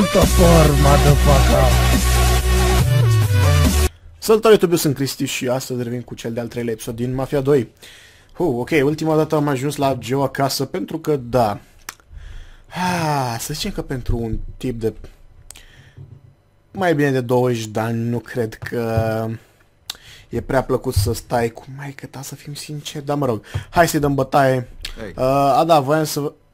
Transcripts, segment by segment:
un topor, motherfucker! Salutare YouTube, eu sunt Cristi și astăzi revin cu cel de-al treilea episod din Mafia 2. Ok, ultima dată am ajuns la Joe acasă pentru că, da, să zicem că pentru un tip de mai bine de 20 de ani nu cred că e prea plăcut să stai cu maică ta, să fim sinceri, dar mă rog, hai să-i dăm bătaie. Da, voiam să vă...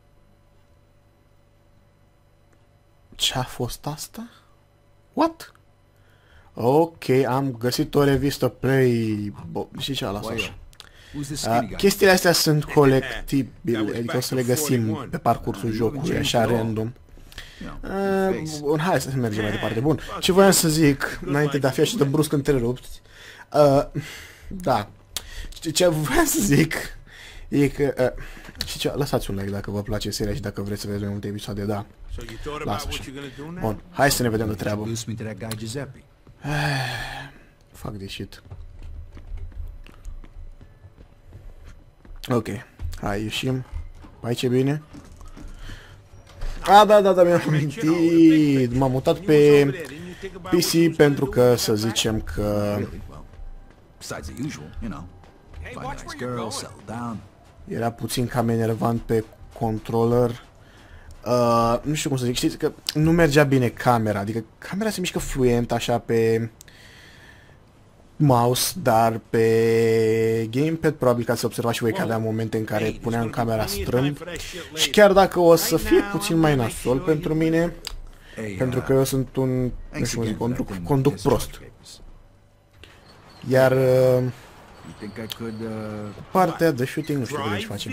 Ce-a fost asta? What? Ok, am găsit o revistă Play... și ce a lăsat așa. Chestiile astea sunt colectibile, adică o să le găsim pe parcursul jocului, așa random. Bun, hai să mergem mai departe. Bun, ce voiam să zic, înainte de a fi așa de brusc întrerupt, da, ce voiam să zic e că, și ce, lăsați un like dacă vă place seria și dacă vreți să vedeți mai multe episoade, da, lasă așa. Bun, hai să ne vedem de treabă. Fuck this shit. Ok, hai, ieșim. Aici e bine. Da, mi-am amintit. M-am mutat pe PC pentru că să zicem că era puțin cam enervant pe controller. Nu știu cum să zic, știți că nu mergea bine camera, adică camera se mișcă fluent așa pe mouse, dar pe gamepad probabil că ați observat și voi că aveam momente în care puneam camera strâmb și chiar dacă o să fie puțin mai nasol pentru mine, pentru că eu sunt un, nu știu cum zic, conduc prost. Iar partea de shooting nu știu cum ce facem.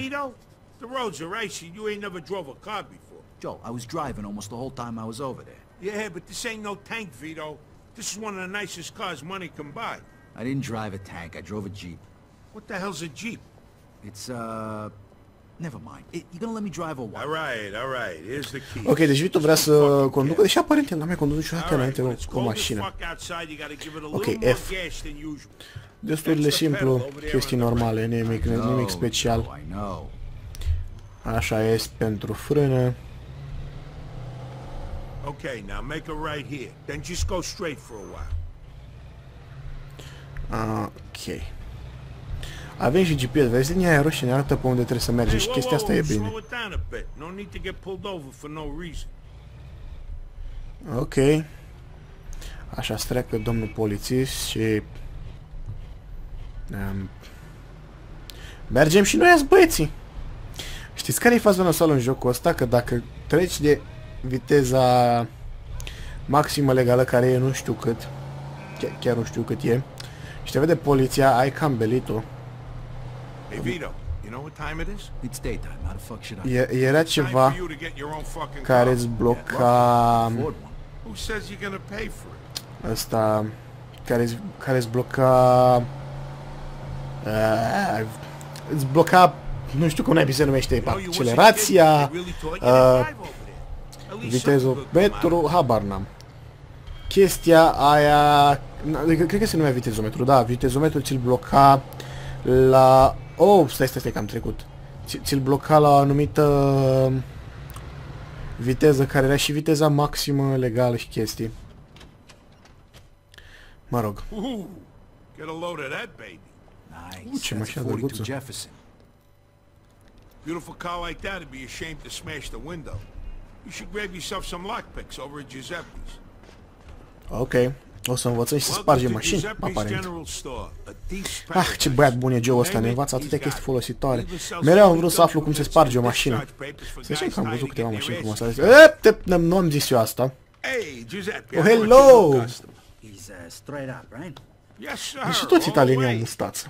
Joe, I was driving almost the whole time I was over there. Yeah, but this ain't no tank, Vito. This is one of the nicest cars money can buy. I didn't drive a tank, I drove a Jeep. What the hell's a Jeep? It's, never mind. You're gonna let me drive or what? All right, here's the key. Ok, deci Vito vrea să conducă, deși aparent el n-a mai condus niciodată înainte o mașină. Ok, F. Destul de simplu, chestii normale, nimic special. Așa este pentru frână. Okay, now make a right here. Then just go straight for a while. Ok. Avem și GPS, vezi, linia aia roșie ne arată pe unde trebuie să mergem și chestia asta e bine. Ok. Așa se treacă domnul polițist și... mergem și noi azi, băieții! Știți care e faza nasoală în jocul ăsta? Că dacă treci de viteza maximă legală, care e nu știu cât, chiar nu știu cât e, și te vede poliția, ai cam belit-o. Era ceva care îți bloca... ăsta... care îți bloca... îți bloca... nu știu cum naibii se numește, accelerația, vitezometru, habar n-am. Chestia aia, cred că se numea vitezometru, da, vitezometru ți-l bloca la... Oh, stai că am trecut. Ți-l bloca la o anumită viteză, care era și viteza maximă legală și chestii. Mă rog. Ce mașină drăguță. Beautiful car like that would be ashamed to smash the window. You should grab yourself some lockpicks over at Giuseppe's. Ok. O să învățăm și să spargem mașini, aparent. Ce băiat bun e Joe ăsta, ne învață atâtea chestii folositoare. Mereu am vrut să aflu cum se sparge o mașină. Să știu că am văzut câteva mașini frumoase. Nu am zis eu asta. Oh, hello! Și toți italienii au mustață.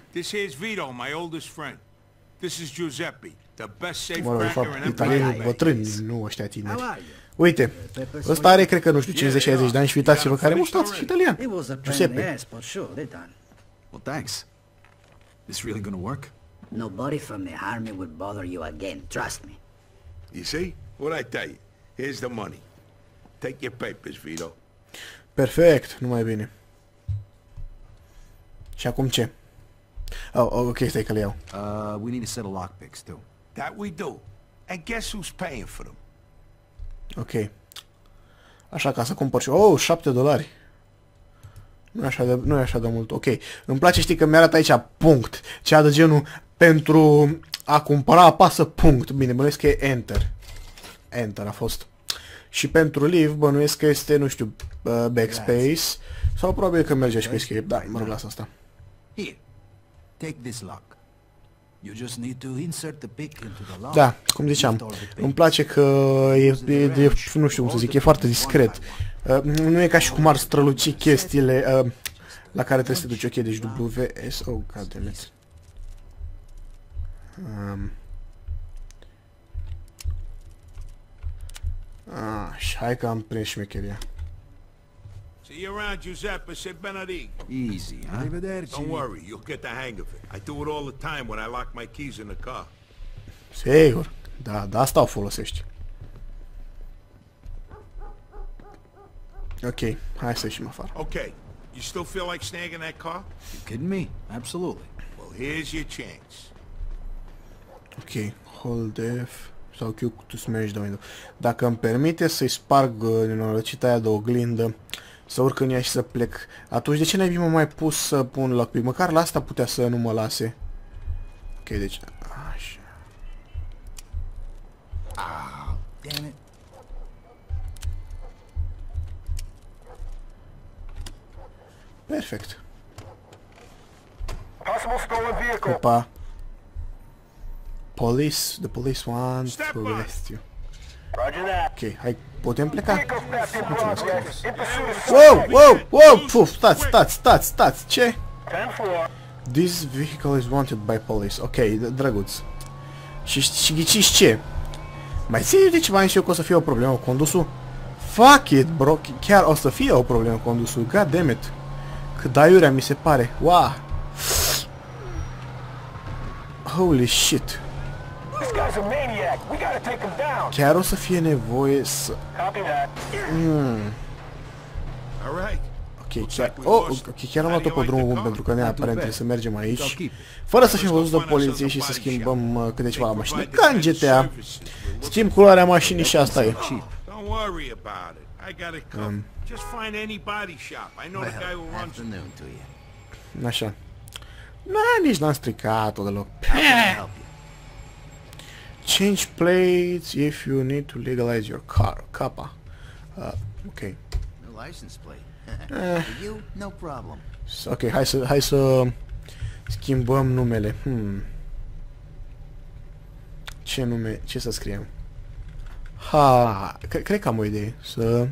Mă rog, de fapt, italienii bătrâni, nu ăștia tineri. Uite, ăsta are, cred că, nu știu, 50-60 de ani și uitați-vă care mustață și italian. Giuseppe. Well, thanks. This really gonna work? Nobody from the army would bother you again, trust me. You see? What I tell you? Here's the money. Take your papers, Vito. Perfect, numai bine. Și acum ce? Oh, ok, stai că le iau. We need a set of lockpicks, too. That we do. And guess who's paying for them? Ok. Așa, ca să cumpăr și... Oh, $7. Nu e așa de mult. Ok. Îmi place, știi, că mi-arată aici punct. Cea de genul pentru a cumpăra apasă punct. Bine, bănuiesc că e Enter. Enter a fost. Și pentru Leave bănuiesc că este, nu știu, Backspace. Sau probabil că merge și pe Escape. Da, mă rog, las asta. Da, cum ziceam, îmi place că e, nu știu cum să zic, e foarte discret. Nu e ca și cum ar străluci chestiile la care trebuie să te duci. Ok, deci WS... Oh, goddammit. Și hai că am prins șmecheria. See you around, Giuseppe. Say Benedict. Easy, huh? Arrivederci. Don't worry, you'll get the hang of it. I do it all the time when I lock my keys in the car. Sigur. Da, da, asta o folosești. Ok, hai să ieșim afară. Okay, you still feel like snagging that car? You kidding me? Absolutely. Well, here's your chance. Ok, hold F sau Q to smash the window. Dacă îmi permite să-i sparg nenorocita aia de oglindă, să urc în ea și să plec, atunci de ce n-ai mă mai pus să pun lockpick? Măcar la asta putea să nu mă lase. Ok, deci... Așa. Damn it. Perfect. Possible stolen vehicle. Opa. Police, the police want to arrest you. Roger that. Ok, hai, putem pleca? Vehicle theft in progress. In pursuit of Wow, wow, wow, puf, stați, ce? 10-4. This vehicle is wanted by police. Ok, drăguț. Și ghiciți ce? Mai ții de ceva și eu că o să fie o problemă cu condusul? Fuck it, bro, chiar o să fie o problemă cu condusul, god damn it. Cât aiurea mi se pare, wow. Holy shit. This guy's a maniac. We gotta take him down. Chiar o să fie nevoie să... Copy that. All right. Ok, chiar am luat-o pe drumul bun pentru că neapărent trebuie să mergem aici fără să fim văzuți de poliție și să schimbăm câte ceva la mașină. Ca în GTA. Schimb culoarea mașinii și asta e. Don't worry about it. I got it covered. Just find any body shop. I know the guy who runs it. Așa. Nici n-am stricat-o deloc. Change plates if you need to legalize your car. Capa. Ok. No license plate. You, no problem. Ok, hai să schimbăm numele. Ce nume? Ce să scriem? Cred că am o idee. Să...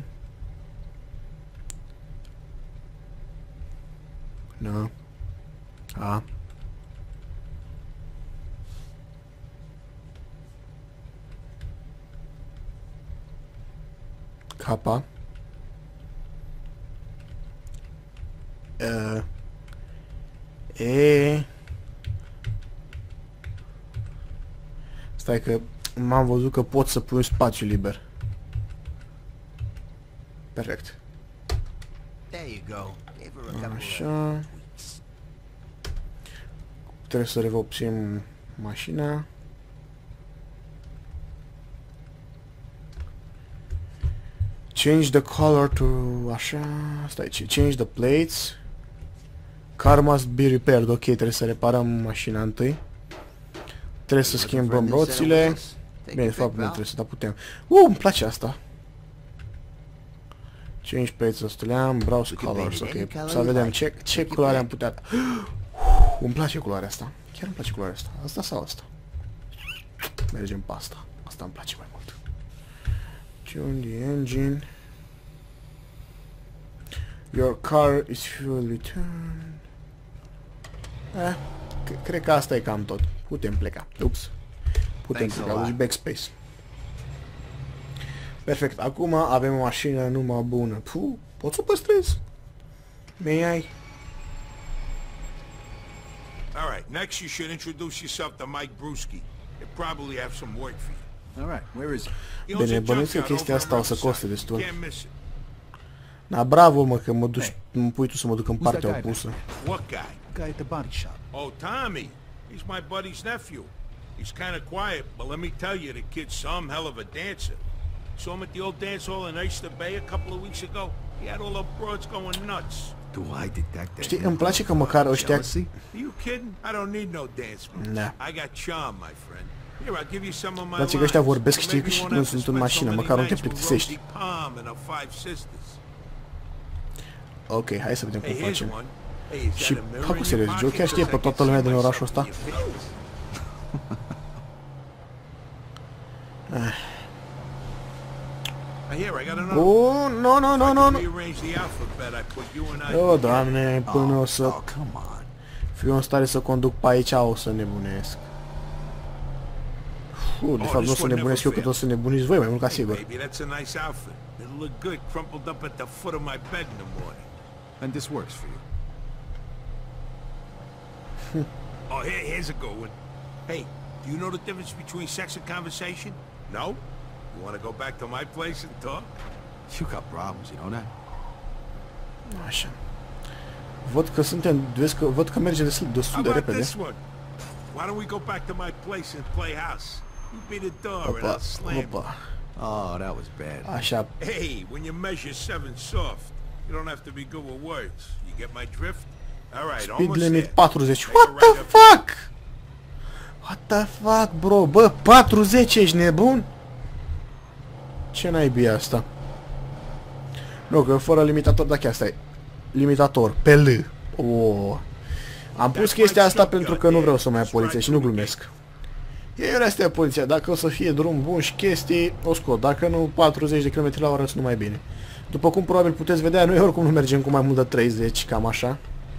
No. Capa. Stai că m-am văzut că pot să pun spațiu liber. Perfect. Așa. Trebuie să revopsim mașina. Change the color to... Așa... Stai, change the plates. Car must be repaired. Ok, trebuie să reparăm mașina întâi. Trebuie să schimbăm roțile. Bine, de fapt nu trebuie să, dar putem. Îmi place asta. Change plates, ăsta le-am. Browse colors, ok. Să vedem ce culoare am putea... Îmi place culoarea asta. Chiar îmi place culoarea asta. Asta sau asta? Mergem pe asta. Asta îmi place mai mult. Tune the engine. Your car is fully turned. Cred că asta e cam tot. Putem pleca. Ups. Putem pleca. Deci backspace. Perfect. Acum avem o mașină numai bună. Puh, pot să o păstrez? May I? Alright, next you should introduce yourself to Mike Brewski. He'll probably have some work for you. Alright, where is he? Bine, bănuiesc că chestia asta o să coste destul. Da, bravo, mă, că mă duci, îmi pui tu să mă duc în partea opusă. What guy? Guy at the body shop. Oh, Tommy. He's my buddy's nephew. He's kind of quiet, but let me tell you, the kid's some hell of a dancer. Saw him at the old dance hall in Oyster Bay a couple of weeks ago. He had all the broads going nuts. Do I detect that? Știi, îmi place că măcar ăștia... Are you kidding? I don't need no dance moves. Da. I got charm, my friend. Here, I'll give you some of my Place că ăștia vorbesc, știi, că și când sunt în mașină, măcar nu te plictisești. Ok, hai să vedem cum facem. Și, fac cu serios, Joe chiar știe pe toată lumea din orașul ăsta? Oh, no, no, no, no, no. Oh, Doamne, până o să fiu în stare să conduc pe aici, o să nebunesc. De fapt, nu o să nebunesc eu, cât o să nebuniți voi, mai mult ca sigur. And this works for you. Oh, here's a good one. Hey, do you know the difference between sex and conversation? No? You want to go back to my place and talk? You got problems, you know that? Așa. Văd că suntem, văd că merge destul de repede. Why don't we go back to my place and play house? You be the door and I'll slam you. Oh, that was bad. Așa. Hey, when you measure 7 soft, you don't have to be good with words. You get my drift? All right, speed limit 40. What the fuck? What the fuck, bro? Bă, 40, ești nebun? Ce naibii asta? Nu, că fără limitator, da, chiar stai. Limitator, pe L. Oh. Am pus chestia asta pentru că nu vreau să mai ia poliția și nu glumesc. E astea poliția, dacă o să fie drum bun și chestii, o scot. Dacă nu, 40 de km la oră sunt mai bine. După cum probabil puteți vedea, noi oricum nu mergem cu mai mult de 30, cam așa.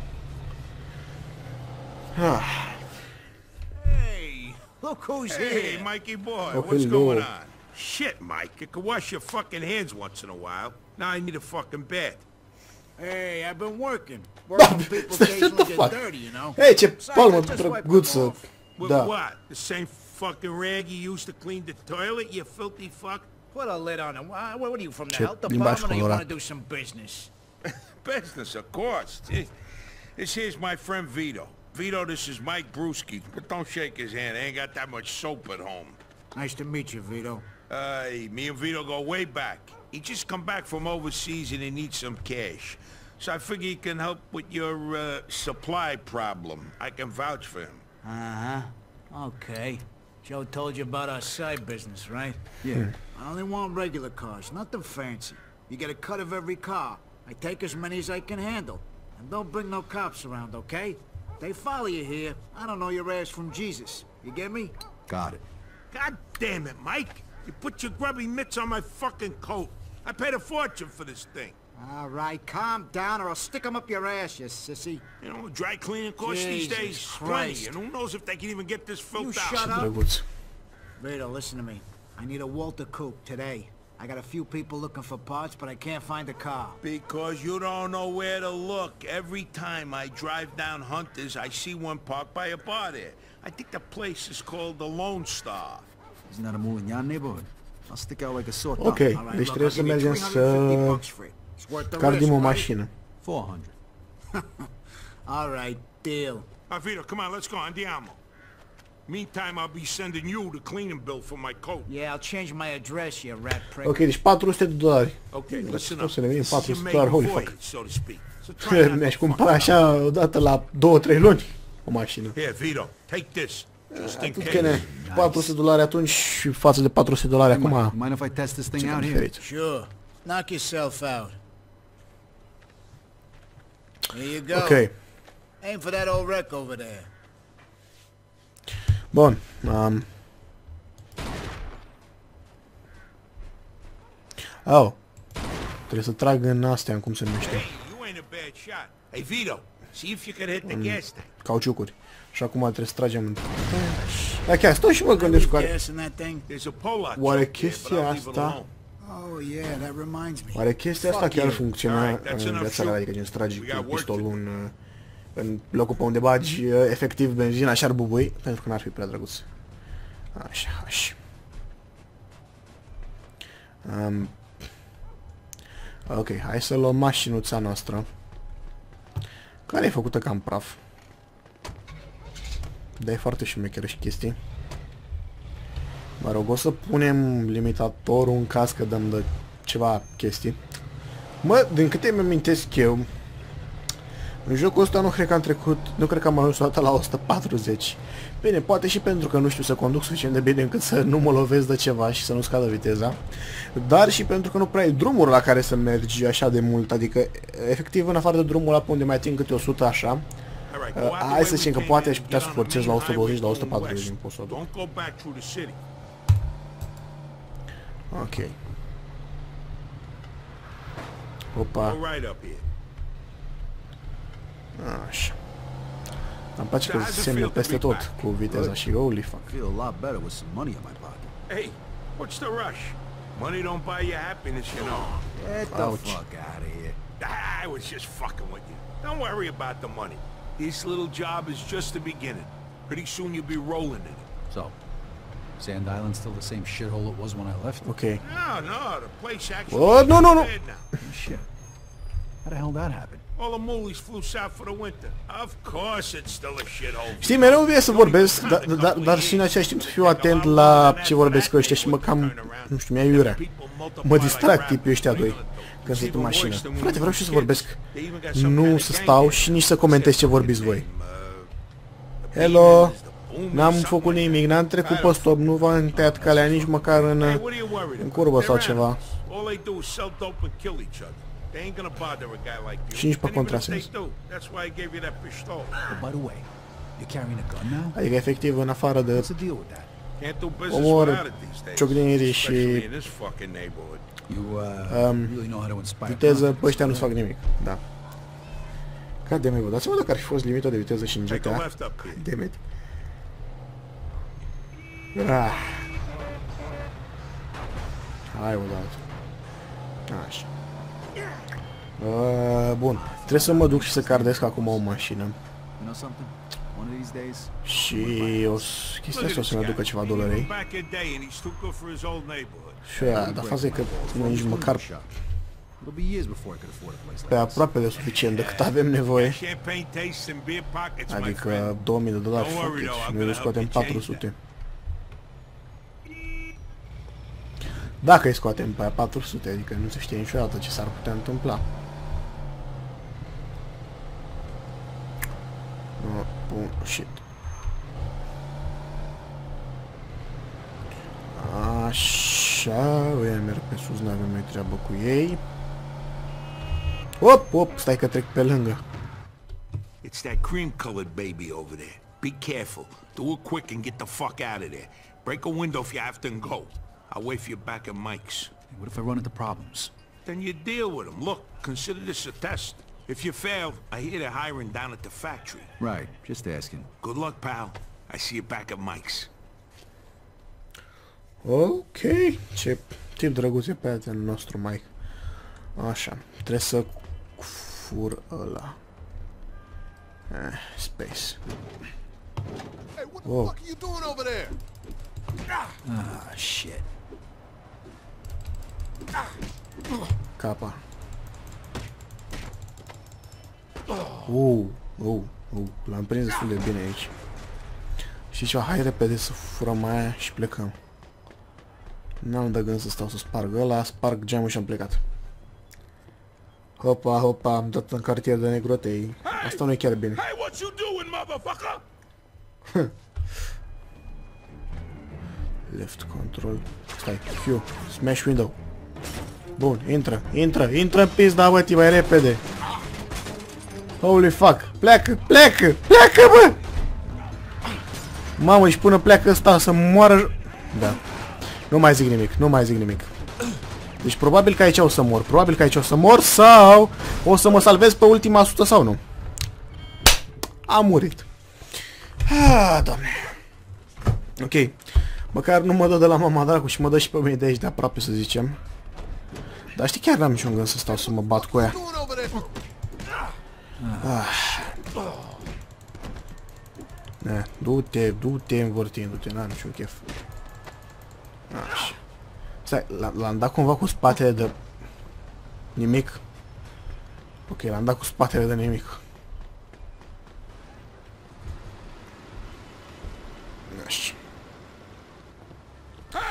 Hey, look who's here. Hey, Mikey boy, what's going on? Shit, Mike, you can wash your fucking hands once in a while. Now I need a fucking bed. Hey, I've been working. Working people occasionally get dirty, you know. Hey, ce palmă drăguță. With what? The same fucking rag you used to clean the toilet, you filthy fuck? Put a lid on it. What are you, from the health department, or you want to do some business? Business, of course. This here's my friend Vito. Vito, this is Mike Brewski. But don't shake his hand. I ain't got that much soap at home. Nice to meet you, Vito. Me and Vito go way back. He just come back from overseas and he needs some cash. So I figure he can help with your supply problem. I can vouch for him. Uh-huh. Okay. Joe told you about our side business, right? Yeah. I only want regular cars, nothing fancy. You get a cut of every car. I take as many as I can handle. And don't bring no cops around, okay? They follow you here. I don't know your ass from Jesus. You get me? Got it. God damn it, Mike! You put your grubby mitts on my fucking coat. I paid a fortune for this thing. All right, calm down or I'll stick them up your ass, you sissy. You know, dry cleaning costs these days plenty, and who knows if they can even get this filth out. You shut up. Vito, listen to me. I need a Walter Coupe today. I got a few people looking for parts, but I can't find a car. Because you don't know where to look. Every time I drive down Hunters, I see one parked by a bar there. I think the place is called the Lone Star. Isn't that a move in your neighborhood? I'll stick out like a sore thumb. Ok, deci trebuie să mergem să cardim o mașină. 400. All right, deal. Vito, come on, let's go. Andiamo. Meantime, I'll be sending you the cleaning bill for my coat. Yeah, I'll change my address, you rat prick. Ok, deci $400. Ok, listen up. Să ne venim $400, holy fuck. So to speak. Mi-aș cumpăra așa odată la 2-3 luni o mașină. Here, Vito, take this. $400 atunci și față de $400 acum. Mind if I test this thing out here? Sure. Knock yourself out. Here you go. Ok. Aim for that old wreck over there. Bun. Oh. Trebuie să trag în astea, cum se numește. Hey, Vito, see if you can hit the gas tank. Cauciucuri. Și acum trebuie să tragem în... Dar chiar stau și mă gândesc cu care... Oare chestia asta... Oare chestia asta chiar funcționa în viața reală, adică gen să tragi cu pistolul în locul pe unde bagi efectiv benzina și ar bubui, pentru că n-ar fi prea drăguț. Așa, așa. Ok, hai să luăm mașinuța noastră, care e făcută cam praf. Dar e foarte șmecheră și chestii. Mă rog, o să punem limitatorul în caz că dăm de ceva chestii. Mă, din câte îmi amintesc eu, în jocul ăsta nu cred că am trecut, nu cred că am ajuns o dată la 140. Bine, poate și pentru că nu știu să conduc suficient de bine încât să nu mă lovesc de ceva și să nu scadă viteza. Dar și pentru că nu prea ai drumuri la care să mergi așa de mult, adică efectiv în afară de drumul ăla pe unde mai ating câte 100 așa. Hai să zicem că poate aș putea să forțez la 120, la 140 din post să duc. Ok. Opa. Așa. Îmi place că semne peste tot cu viteza și holy fuck. Hey, what's the rush? Money don't buy you happiness, you know. Get the fuck out of here. I was just fucking with you. Don't worry about the money. This little job is just the beginning. Pretty soon you'll be rolling in it. So, Sand Island's still the same shithole it was when I left? Okay. No, the place actually... Oh, no. Shit. How the hell that happened? All the moolies flew south for the winter. Of course it's still a shithole. Știi, mereu vine să vorbesc, dar și în același timp să fiu atent la ce vorbesc ăștia și mă cam, nu știu, mi-a iurea. Mă distrag tipii ăștia doi când sunt în mașină. Frate, vreau și să vorbesc, nu să stau și nici să comentez ce vorbiți voi. Hello, n-am făcut nimic, n-am trecut pe stop, nu v-am tăiat calea nici măcar în curbă sau ceva. Și nici pe contrasens. Adică efectiv în afară de omor, ciocniri și viteză, pe ăștia nu-ți fac nimic. Da. Goddammit, bă, dați-mă dacă ar fi fost limita de viteză și în GTA. Goddammit. Hai, bă, da. Așa. Bun. Trebuie să mă duc și să cardesc acum o mașină. Și chestia asta o să-mi aducă ceva dolari. Și aia, dar faza e că nu nici măcar pe aproape de suficient de cât avem nevoie. Adică 2000 de dolari, fuck it, și noi le scoatem 400. Dacă îi scoatem pe aia 400, adică nu se știe niciodată ce s-ar putea întâmpla. Bun, shit. Așa, ăia merg pe sus, n-avem mai treabă cu ei. Op, stai că trec pe lângă. It's that cream-colored baby over there. Be careful. Do it quick and get the fuck out of there. Break a window if you have to and go. I'll wait for you back at Mike's. What if I run into problems? Then you deal with them. Look, consider this a test. If you fail, I hear they're hiring down at the factory. Right, just asking. Good luck, pal. I see you back at Mike's. Ok, ce tip drăguț e prietenul nostru, Mike. Așa, trebuie să fur ăla. Space. Hey, what the fuck are you doing over there? Ah, shit. Capa. L-am prins destul de bine aici. Și ceva, hai repede să furăm aia și plecăm. N-am de gând să stau să sparg ăla, sparg geamul și am plecat. Hopa, am dat în cartier de negrotei. Asta nu e chiar bine. Hey, what you doing, motherfucker? Left control. Stai, fiu, smash window. Bun, intră în pizda, bă, mai repede. Holy fuck, pleacă, bă! Mamă, și până pleacă ăsta să moară. Da. Nu mai zic nimic. Deci probabil că aici o să mor, sau o să mă salvez pe ultima 100 sau nu. Am murit. Doamne. Ok. Măcar nu mă dă de la mama dracu și mă dă și pe mine de aici de aproape, să zicem. Dar știi, chiar n-am niciun gând să stau să mă bat cu ea. Du-te învârtindu-te, n-am niciun chef. Așa. Stai, l-am dat cumva cu spatele de nimic. Ok, l-am dat cu spatele de nimic. Hey,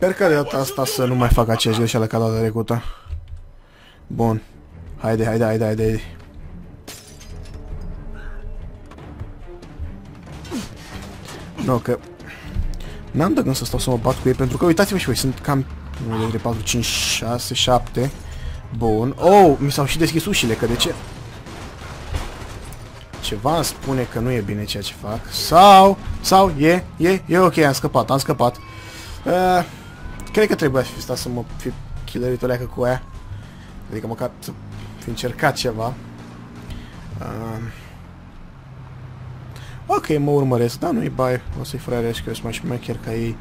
Sper că de data asta să nu mai fac aceeași greșeală ca data trecută. Bun. Haide. Nu, că... N-am de gând să stau să mă bat cu ei, pentru că uitați-vă și voi, sunt cam 1, 2, 3, 4, 5, 6, 7. Bun. Oh, mi s-au și deschis ușile, că de ce? Ceva îmi spune că nu e bine ceea ce fac. Sau, e ok, am scăpat. Cred că trebuia să fi stat să mă fi killerit o leacă cu aia. Adică măcar să fi încercat ceva. Ok, mă urmăresc, da, nu-i bai, o să-i frairești că eu sunt mai șmecher ca ei.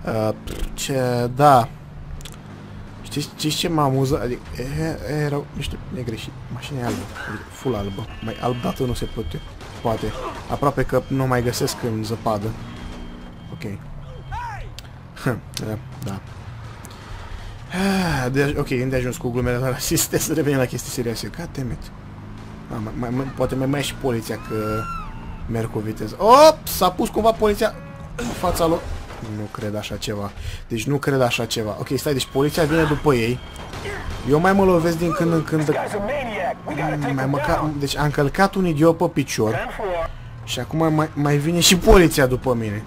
Da. Știți ce m-a amuzat? Adică, erau niște negreșit, mașina e albă, adică full albă, mai alb dată nu se poate. Aproape că nu mai găsesc în zăpadă. Ok. Da. Ok, unde ajuns cu glumele la rasiste, să revenim la chestii serioase. God damn it. Poate mai și poliția că merg cu viteză. S-a pus cumva poliția în fața lor. Nu cred așa ceva. Deci nu cred așa ceva. Ok, stai, deci poliția vine după ei. Eu mai mă lovesc din când în când. Deci am călcat un idiot pe picior. Și acum mai vine și poliția după mine.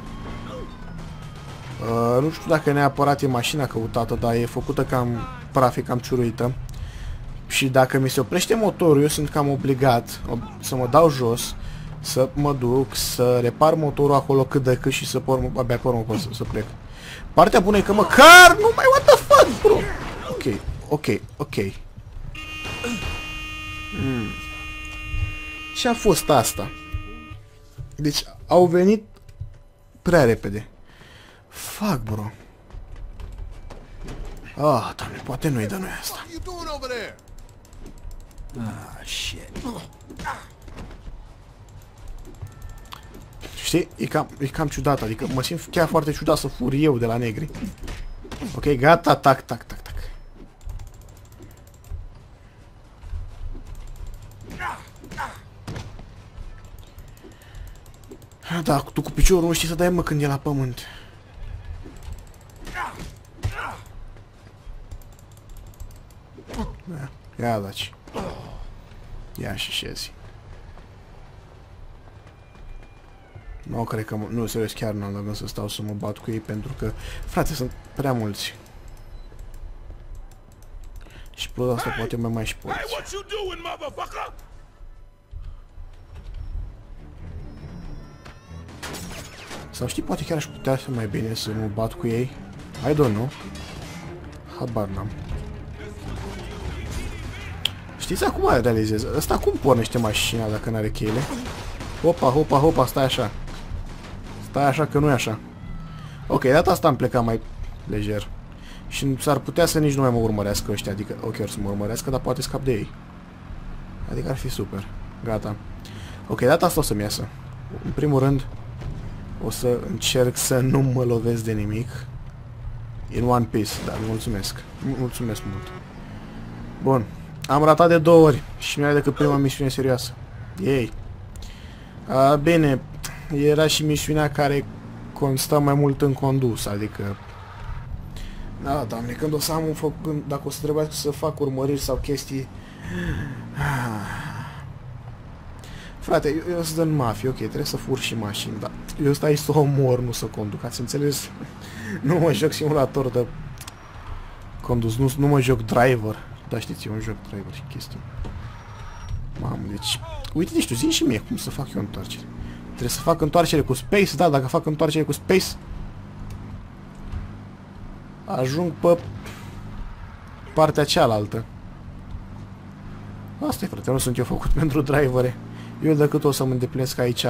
Nu știu dacă neapărat e mașina căutată, dar e făcută cam praf, cam ciuruită. Și dacă mi se oprește motorul, eu sunt cam obligat să mă dau jos, să mă duc, să repar motorul acolo cât de cât și să abia pe urmă să plec. Partea bună e că măcar nu mai what the fuck, bro. Ok. Ce a fost asta? Deci au venit prea repede. Fuck, bro. Doamne, poate nu-i de noi asta. Shit. Știi? E cam ciudat, adică mă simt chiar foarte ciudat să fur eu de la negri. Ok, gata, tac. Da, tu cu piciorul nu știi să dai, mă, când e la pământ. Ia daci. Ia și șezi. Nu cred că... Nu, serios, chiar n-am de gând să stau să mă bat cu ei, pentru că... Frate, sunt prea mulți. Și plus asta poate mai și poliția. Sau știi, poate chiar aș putea să mai bine să mă bat cu ei. I don't know. Habar n-am. Știți, acum realizez. Ăsta cum pornește mașina dacă n-are cheile? Hopa, stai așa. Stai așa că nu e așa. Ok, data asta am plecat mai lejer. Și s-ar putea să nici nu mai mă urmărească ăștia. Adică, ok, or să mă urmărească, dar poate scap de ei. Adică ar fi super. Gata. Ok, data asta o să-mi iasă. În primul rând, o să încerc să nu mă lovesc de nimic. In one piece, dar mulțumesc. Mulțumesc mult. Bun. Am ratat de 2 ori și nu era decât prima misiune serioasă. Ei. Bine, era și misiunea care consta mai mult în condus, adică... Da, Doamne, când o să am dacă o să trebuiască să fac urmăriri sau chestii... Frate, eu sunt în mafie, ok, trebuie să fur și mașini, dar eu stai să omor, nu să conduc, ați înțeles? Nu mă joc simulator de condus, nu mă joc driver. Da, știți, eu un joc driver și chestii. Mamă, deci... Uite, deci tu zi și mie cum să fac eu întoarcere. Trebuie să fac întoarcere cu space, da, dacă fac întoarcere cu space... Ajung pe... partea cealaltă. Asta e, frate, nu sunt eu făcut pentru drivere. Eu decât o să-mi îndeplinesc aici...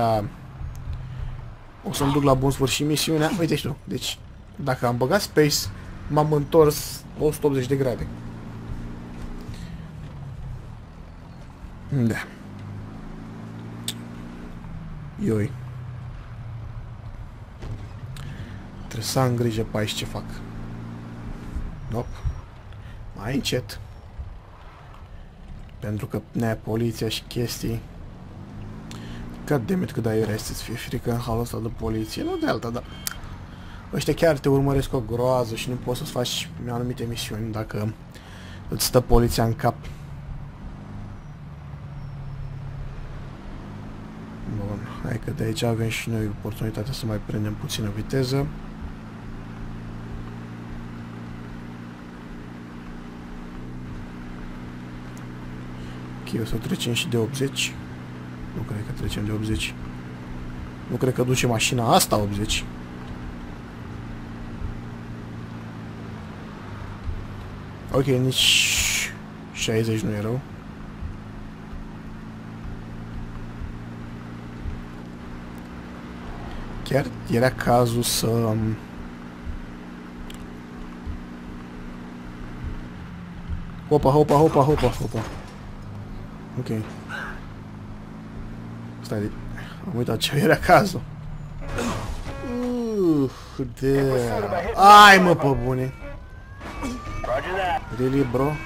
O să-mi duc la bun sfârșit misiunea. Uite și tu, deci... Dacă am băgat space, m-am întors 180 de grade. Da. Ioi. Trebuie să am grijă pe aici ce fac. Nope. Mai încet. Pentru că poliția și chestii. God damn it, cât de aiurea este să fie frică în halul ăsta de poliție. Nu de alta, dar... Ăștia chiar te urmăresc o groază și nu poți să-ți faci anumite misiuni dacă îți stă poliția în cap. Bun, hai că de aici avem și noi oportunitatea să mai prindem puțină viteză. Ok, o să trecem și de 80. Nu cred că trecem de 80. Nu cred că duce mașina asta 80. Ok, nici 60 nu e rău. Chiar era cazul să... Hopa. Ok. Stai, am uitat ce era cazul. Ai mă, pe bune. Really, bro? Oh,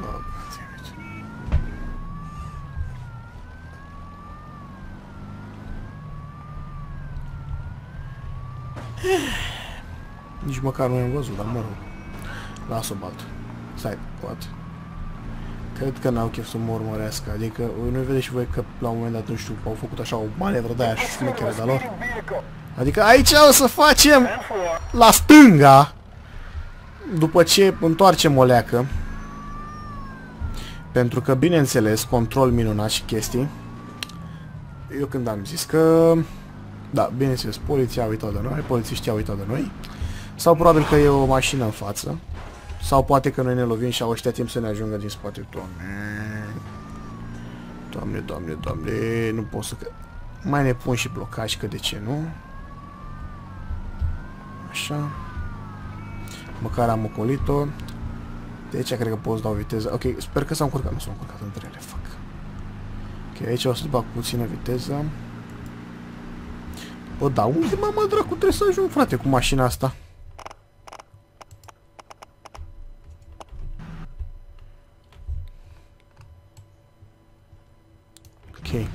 nici măcar nu am văzut, dar mă rog. Las-o baltă. Stai, poate. Cred că n-au chef să mă urmărească, adică nu vedeți și voi că la un moment dat, nu știu, au făcut așa o manevră de aia șmecheră de-a lor. Adică aici o să facem la stânga, după ce întoarcem o leacă. Pentru că, bineînțeles, control minunat și chestii. Eu când am zis că... Da, bineînțeles, poliția a uitat de noi, polițiștii au uitat de noi. Sau probabil că e o mașină în față. Sau poate că noi ne lovim și au ăștia timp să ne ajungă din spate. Doamne, nu pot să... Mai ne pun și blocaj, că de ce nu? Așa. Măcar am ocolit-o. De aici cred că pot să dau viteză. Ok, sper că s-au încurcat. Nu s-au încurcat între ele, fuck. Ok, aici o să bag puțină viteză. Bă, da, unde mă dracu trebuie să ajung, frate, cu mașina asta? Ok.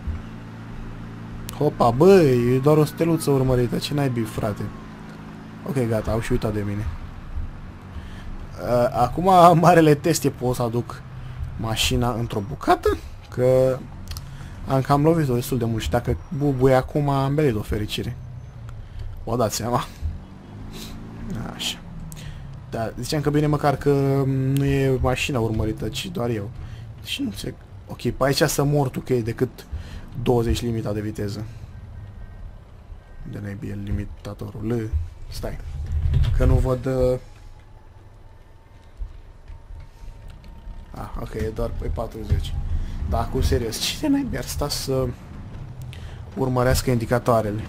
Hopa, bă, e doar o steluță urmărită, ce naibii, frate. Ok, gata, au și uitat de mine. Acum, marele test e, pot să aduc mașina într-o bucată, că am cam lovit-o destul de mult și dacă bubuie acum am belit o fericire. O dați seama. Așa. Da, ziceam că bine măcar că nu e mașina urmărită, ci doar eu. Și nu înțeleg. Ok, pe aici să mor tu că e decât 20 limita de viteză. De naibii e limitatorul. Stai. Că nu văd... ok, e doar pe 40. Da, cu serios. Cine naibii ar sta să urmărească indicatoarele?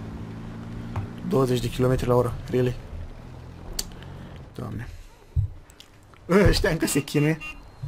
20 de km la oră. Really? Doamne. Știam că se chinuie.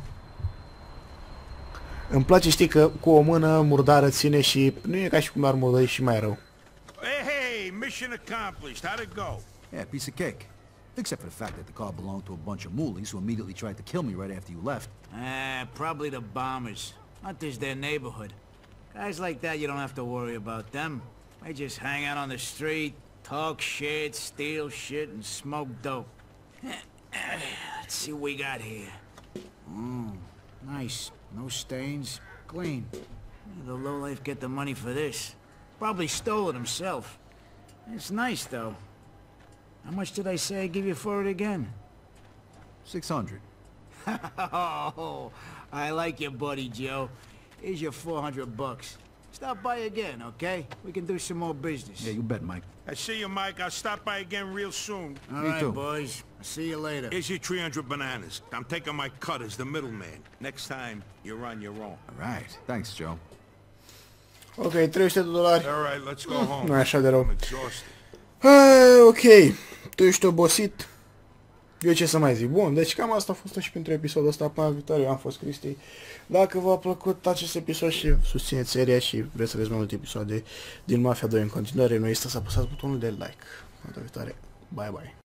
Îmi place, știi, că cu o mână murdară ține și nu e ca și cum ar murdări și mai rău. Hey, mission accomplished. How'd it go? Yeah, piece of cake. Except for the fact that the car belonged to a bunch of moolies who immediately tried to kill me right after you left. Probably the bombers. Not this their neighborhood. Guys like that, you don't have to worry about them. They just hang out on the street, talk shit, steal shit, and smoke dope. Let's see what we got here. Nice. No stains. Clean. The lowlife get the money for this. Probably stole it himself. It's nice, though. How much did I say I'd give you for it again? 600. Oh, I like you, buddy Joe. Here's your 400 bucks. Stop by again, okay? We can do some more business. Yeah, you bet, Mike. I see you, Mike. I'll stop by again real soon. All Me right, too. boys. I'll see you later. Here's your 300 bananas. I'm taking my cut as the middleman. Next time, you're on your own. All right. Thanks, Joe. Ok, $300. All right, let's go home. Nu e așa de rău. I'm exhausted. Ok, tu ești obosit. Eu ce să mai zic? Bun, deci cam asta a fost și pentru episodul ăsta. Până viitoare, eu am fost Cristi. Dacă v-a plăcut acest episod și susțineți seria și vreți să vedeți mai multe episoade din Mafia 2 în continuare, nu este să apăsați butonul de like. Până viitoare, bye bye.